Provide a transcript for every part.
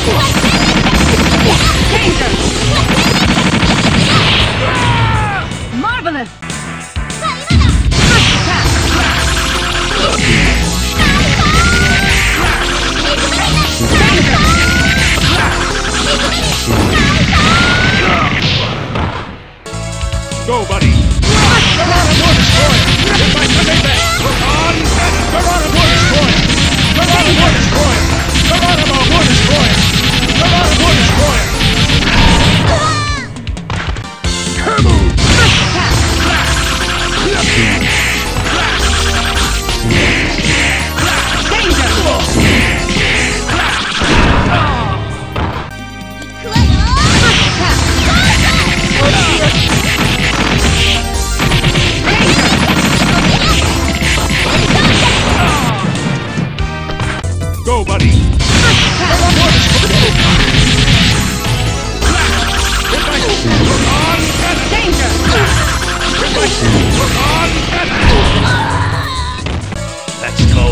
Marvelous! Go, buddy! Geronimo Destroyer! Hit by Kanebe! On cannon! Geronimo Destroyer! Geronimo Destroyer! Geronimo Destroyer! Geronimo Destroyer! Kaboom! Go, buddy! Geronimo Destroyer! Hit by on cannon! Danger! Hit by on cannon! Let's go!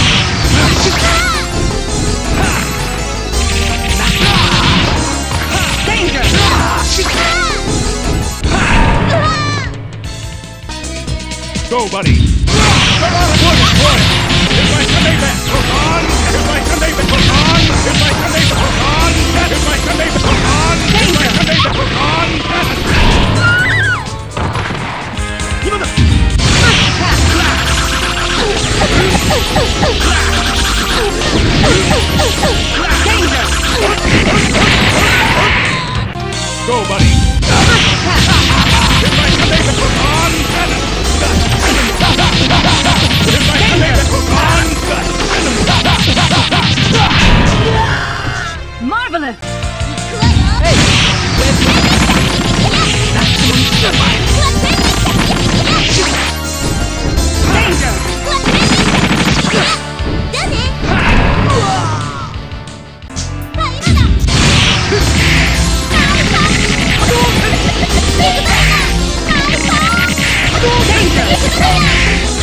Danger! Go, buddy! Geronimo Destroyer! Hit by Kanebe! On! Hit by Kanebe! On! Hit by Kanebe! On! Hit by Kanebe! On! Hit by Kanebe! On! Cannon! Go, buddy! Hit by Kanebe! On! Cannon! Hit by Kanebe! On! Marvelous! Danger!